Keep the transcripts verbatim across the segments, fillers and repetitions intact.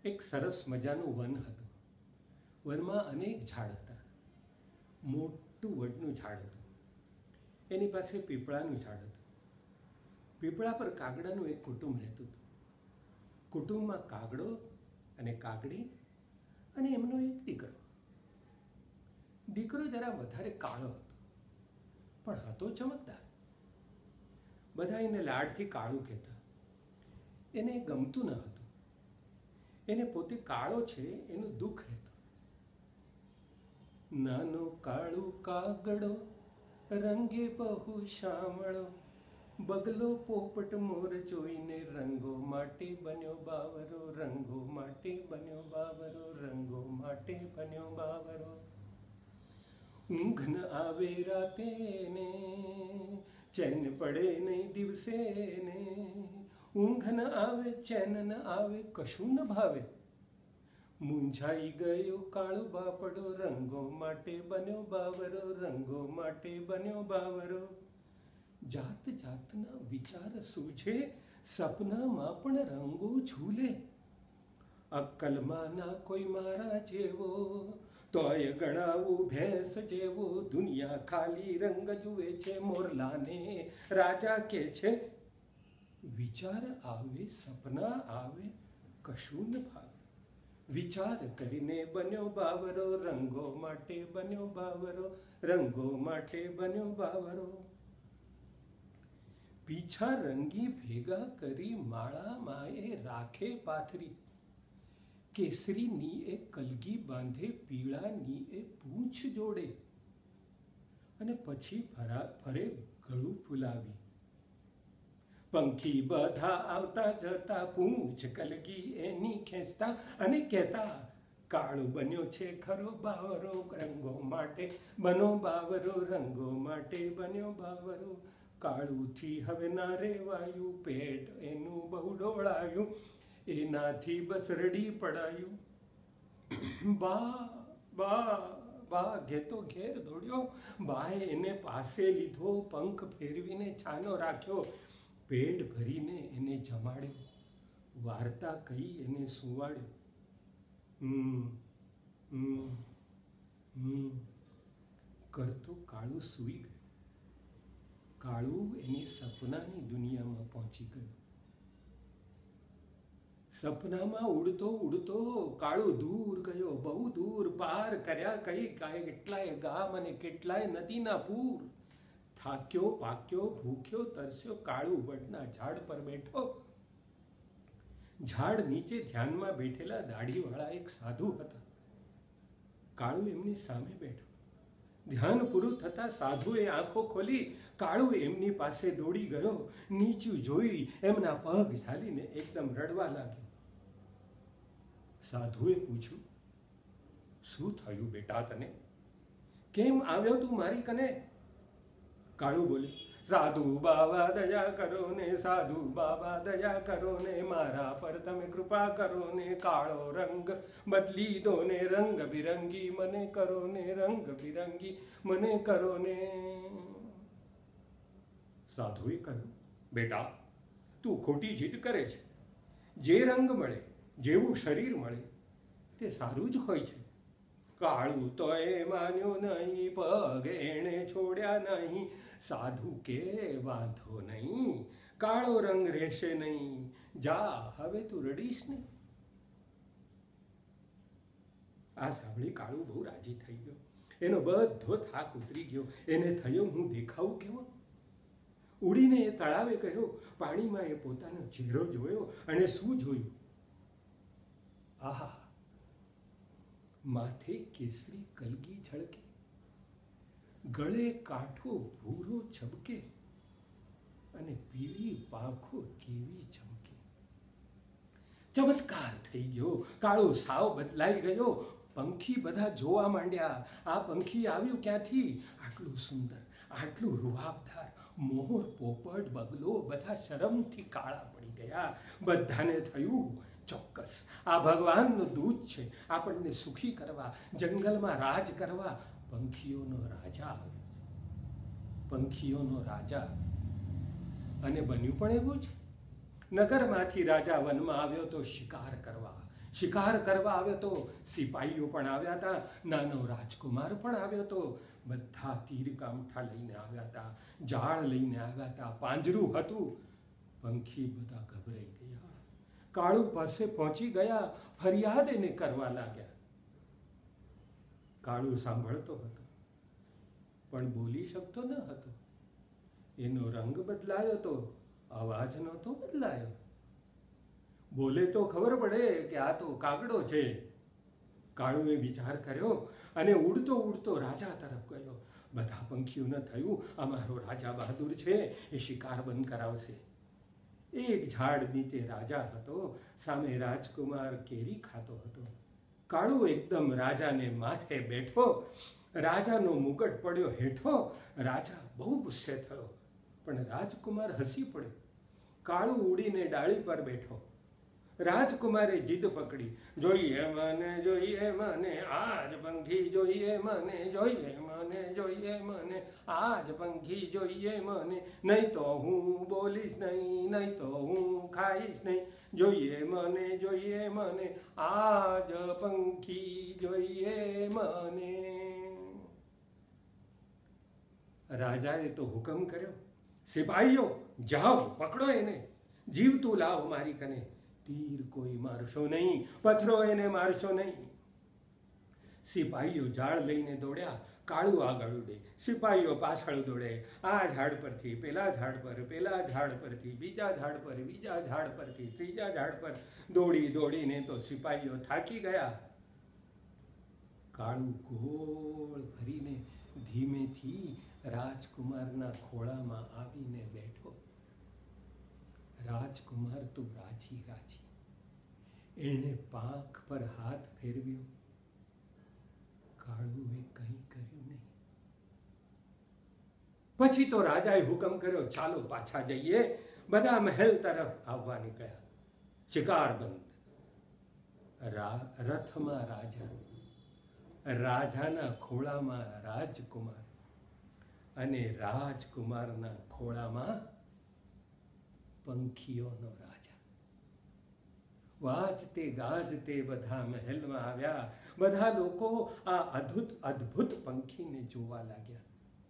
એક સરસ મજાનું વન હતું. વનમાં અનેક ઝાડ હતા. મોટું વડનું ઝાડ હતું. એની પાસે પીપળાનું ઝાડ હતું. પીપળા પર કાગડાનું એક કુટુંબ રહેતું હતું. કુટુંબમાં કાગડો અને કાગડી અને એમનો એક દીકરો. દીકરો જરા વધારે કાળો હતો, પણ હતો ચમકદાર. બધા એને લાડથી કાળું કહેતા. એને ગમતું ન હતું. એને પોતે કાળો છે એનું દુઃખ રહેતું. નાનો કાળું કાગડો રંગે બહુ શામળો, બગલો પોપટ મોર જોઈને રંગો માટે બન્યો બાવરો, રંગો માટે બન્યો બાવરો, રંગો માટે બન્યો બાવરો. ઊંઘ ન આવે રાતે ને, ચેન પડે નહીં દિવસે ને, ઊંઘ ન આવે ચેન ન આવે કશું ન ભાવે. મૂંઝાઈ ગયો કાળો બાપડો, રંગો માટે બન્યો બાવરો, રંગો માટે બન્યો બાવરો. જાત જાતના વિચાર સૂઝે, સપનામાં પણ રંગો ઝૂલે. અક્કલમાં ના કોઈ મારા જેવો, તોય ગણાવું ભેંસ જેવો. દુનિયા ખાલી રંગ જુએ છે, મોરલાને રાજા કે છે. વિચાર આવે સપના આવે કશું ન ભાવે. વિચાર કરીને બન્યો બાવરો, રંગો માટે બન્યો બાવરો, રંગો માટે બન્યો બાવરો. પીછા રંગી ભેગા કરી માળા માએ રાખે પાથરી. કેસરીની એ કલગી બાંધે, પીળાની એ પૂંછ જોડે. અને પછી ફરા ફરે ગળું ફૂલાવી. પંખી બધા આવતા જતા, પૂંછ કલગી એની ખેંચતા અને કહેતા, કાળું બન્યો છે ખરો બાવરો, રંગો માટે બનો બાવરો, રંગો માટે બન્યો બાવરો. કાળુંથી હવે ના રેવાયું, પેટ એનું બહુ ડોળાયું, એનાથી બસ રડી પડાયું. બા બા બા ઘેતો ઘેર દોડ્યો. બાએ એને પાસે લીધો, પંખ ફેરવીને છાનો રાખ્યો. પેટ ભરીને એને જમાડ્યો, વાર્તા કહી એને સુવાડ્યો. હમ હમ હમ કરતો કાળું સૂઈ ગયું. કાળું એની સપનાની દુનિયામાં પહોંચી ગયું. સપનામાં ઉડતો ઉડતો કાળું દૂર ગયો, બહુ દૂર. પાર કર્યા કઈ કાય કેટલાય ગામ અને કેટલાય નદીના પૂર. થાક્યો પાક્યો ભૂખ્યો તરસ્યો, કાળું વડના ઝાડ પર બેઠો. ઝાડ નીચે ધ્યાનમાં બેઠેલા દાઢીવાળા એક સાધુ હતા. કાળું એમની સામે બેઠો. ધ્યાન પૂરું થતા સાધુએ આંખો ખોલી. કાળું એમની પાસે દોડી ગયો. નીચું જોઈ એમના પગ ઝાલીને એકદમ રડવા લાગ્યો. સાધુએ પૂછ્યું, શું થયું બેટા તને? કેમ આવ્યો તું મારી કને? કાળું બોલે, સાધુ બાબા દયા કરો ને, સાધુ બાબા દયા કરો ને, મારા પર તમે કૃપા કરો ને. કાળો રંગ બદલી દો ને, રંગ બિરંગી મને કરો ને, રંગ બિરંગી મને કરો ને. સાધુએ કહ્યું, બેટા તું ખોટી જીદ કરે છે. જે રંગ મળે, જેવું શરીર મળે તે સારું જ હોય છે. કાળું તો એ માન્યો નહીં, પગ એણે છોડ્યા નહીં. સાધુ કે વાંધો નહીં, કાળો રંગ રહેશે નહીં. જા હવે તું રડીશ નહીં. આ સાંભળી કાળું બહુ રાજી થઈ ગયો. એનો બધો થાક ઉતરી ગયો. એને થયો, હું દેખાવું કેવો? ઉડીને એ તળાવે ગયો. પાણીમાં એ પોતાનો ચહેરો જોયો અને શું જોયું? આહા, માથે કેસરી કલગી ઝળકે, ગળે કાઠો ભૂરો છબકે, અને પીળી પાંખો કેવી ચમકે. ચમત્કાર થઈ ગયો. કાળો સાવ બદલાઈ ગયો. પંખી બધા જોવા માંડ્યા. આ પંખી આવ્યું ક્યાંથી? આટલું સુંદર, આટલું રૂવાબદાર. મોર પોપટ બગલો બધા શરમથી કાળા પડી ગયા. બધાને થયું, ચોક્કસ આ ભગવાનનો દૂત છે, આપણને સુખી કરવા, જંગલમાં રાજ કરવા. પંખીઓનો રાજા આવ્યો. પંખીઓનો રાજા અને બન્યું પણ એવું જ. નગરમાંથી રાજા વનમાં આવ્યો તો શિકાર કરવા. શિકાર કરવા આવ્યો તો સિપાહીઓ પણ આવ્યા હતા, નાનો રાજકુમાર પણ આવ્યો તો, બધા તીર કામઠા લઈને આવ્યા હતા, જાળ લઈને આવ્યા હતા, પાંજરું હતું. પંખી બધા ગભરાઈ ગયા, કાળુ પાસે પહોંચી ગયા, ફરિયાદ એને કરવા લાગ્યા. કાળુ સાંભળતો હતો પણ બોલી શકતો ન હતો. એનો રંગ બદલાયો તો અવાજ નહોતો બદલાયો. બોલે તો ખબર પડે કે આ તો કાગડો છે. કાળુએ વિચાર કર્યો અને ઉડતો ઉડતો રાજા તરફ ગયો. બધા પંખીઓને થયું અમારો રાજા બહાદુર છે, એ શિકાર બંધ કરાવશે. એક ઝાડ નીચે રાજા હતો, સામે રાજકુમાર કેરી ખાતો હતો. કાળુ એકદમ રાજાને માથે બેઠો, રાજાનો મુગટ પડ્યો હેઠો. રાજા બહુ ગુસ્સે થયો પણ રાજકુમાર હસી પડ્યો. કાળુ ઉડીને ડાળી પર બેઠો. રાજકુમારે જીદ પકડી, જોઈએ મને, જોઈએ મને, આજ પંખી જોઈએ મને, જોઈએ મને, જોઈએ મને, આજ પંખી જોઈએ મને, નહીં તો હું બોલીશ નહીં, નહીં તો હું ખાઈશ નહીં, જોઈએ મને, જોઈએ મને, આજ પંખી જોઈએ મને. રાજાએ તો હુકમ કર્યો, સિપાહીઓ જાઓ, પકડો એને, જીવતું લાવો મારી કને. તીર કોઈ મારશો નહીં, પથરો એને મારશો નહીં. સિપાહીઓ ઝાડ લઈને દોડ્યા. કાળુ આગળ ઉડે, સિપાહીઓ પાછળ દોડે. આ ઝાડ પરથી પેલા ઝાડ પર, પેલા ઝાડ પરથી બીજા ઝાડ પર, બીજા ઝાડ પરથી ત્રીજા ઝાડ પર, દોડી દોડીને તો સિપાહીઓ થાકી ગયા. કાળુ ગોળ ફરીને ધીમેથી રાજકુમારના ખોળામાં આવીને બેઠો. રાજકુમાર તો રાજી રાજી. એણે પાંખ પર હાથ ફેરવ્યો. કાળુએ કંઈ કર્યું નહીં. પછી તો રાજાએ હુકમ કર્યો, ચાલો પાછા જઈએ. બધા મહેલ તરફ આવવા નીકળ્યા. શિકાર બંધ. રથમાં રાજા, રાજાના ખોળામાં રાજકુમાર અને રાજકુમારના ખોળામાં પંખીઓનો રાજા. વાજતે ગાજતે બધા મહેલમાં આવ્યા. બધા લોકો આ અદ્ભુત અદ્ભુત પંખીને જોવા લાગ્યા.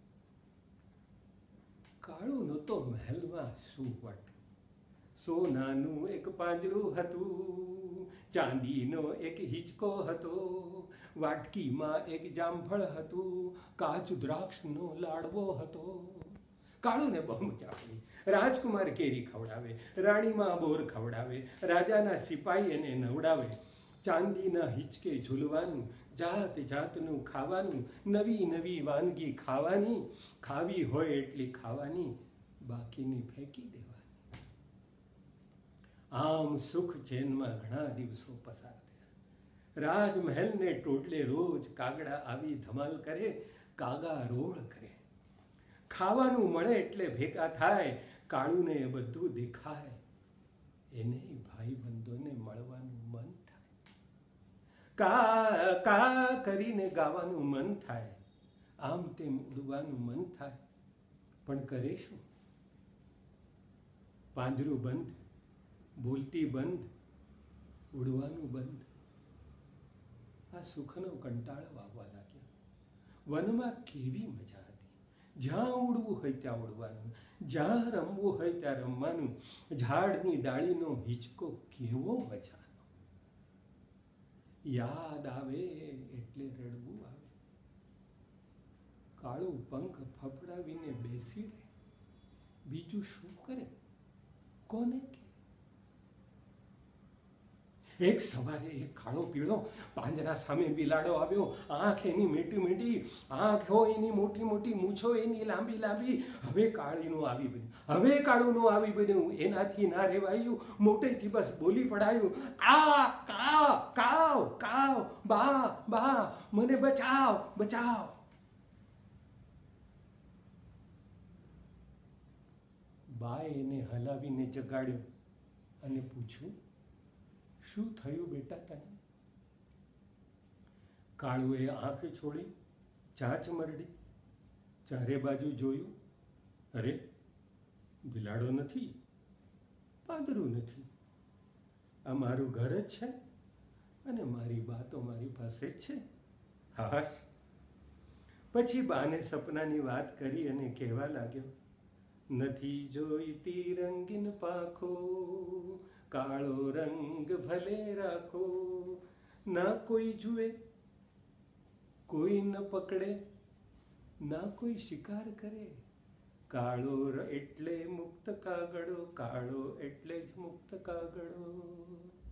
કાળુનો તો મહેલમાં શું વટ. સોનાનું એક પાંજરું હતું, ચાંદીનો એક હિંચકો હતો, વાટકીમાં એક જામફળ હતું, કાચું દ્રાક્ષનો લાડવો હતો. કાળુને બહુ મજા પડી. રાજકુમાર કેરી ખવડાવે, રાણીમાં બોર ખવડાવે, રાજાના સિપાહી એને નવડાવે. ચાંદીના હિંચકે ઝૂલવાનું, જાત જાતનું ખાવાનું, નવી નવી વાનગી ખાવાની, ખાવી હોય એટલી ખાવાની, બાકીની ફેંકી દેવાની. આમ સુખ ચેનમાં ઘણા દિવસો પસાર થયા. રાજમહેલને ટોટલે રોજ કાગડા આવી ધમાલ કરે, કાગા રોળ કરે. ખાવાનું મળે એટલે ભેગા થાય. કાળુને બધું દેખાય. એને ભાઈ બંધોને મળવાનું મન થાય. કા કા કરીને ગાવાનું મન થાય. આમ તેમ ઉડવાનું મન થાય. પણ કરે શું? પાંજરું બંધ, બોલતી બંધ, ઉડવાનું બંધ. આ સુખનો કંટાળો આવવા લાગ્યો. વનમાં કેવી મજા હતી. જ્યાં ઉડવું હોય ત્યાં ઉડવાનું, જ્યાં રમવું હોય ત્યાં રમવાનું. ઝાડની ડાળીનો હિંચકો કેવો મજાનો. યાદ આવે એટલે રડવું આવે. કાળું પંખ ફફડાવીને બેસી રહે. બીજું શું કરે? કોને કે? એક સવારે એક કાળો પીળો પાંજરા સામે બિલાડો આવ્યો. આંખ એની મીઠી મીઠી, આંખો એની મોટી મોટી, મૂછો એની લાંબી લાંબી. હવે કાળીનું આવી બન્યું, હવે કાળુનું આવી બન્યું. એનાથી ના રેવાયું. મોટેથી બસ બોલી પડાયું, કા કાવ કાવ કાવ, બા બા, મને બચાવ બચાવ. બાએ એને હલાવીને જગાડ્યો અને પૂછ્યું, શું થયું બેટા તને? કાળુએ આંખ છોડી, ચાંચ મરડી, ચારે બાજુ જોયું. અરે, બિલાડો નથી, પાંદડું નથી. આ મારું ઘર જ છે. અને મારી બા તો મારી પાસે જ છે. હાશ. પછી બાને સપનાની વાત કરી અને કહેવા લાગ્યો, નથી જોઈતી રંગીન પાંખો, કાળો રંગ ભલે રાખો. ના કોઈ જુએ, કોઈ ન પકડે, ના કોઈ શિકાર કરે. કાળો એટલે મુક્ત કાગડો, કાળો એટલે જ મુક્ત કાગડો.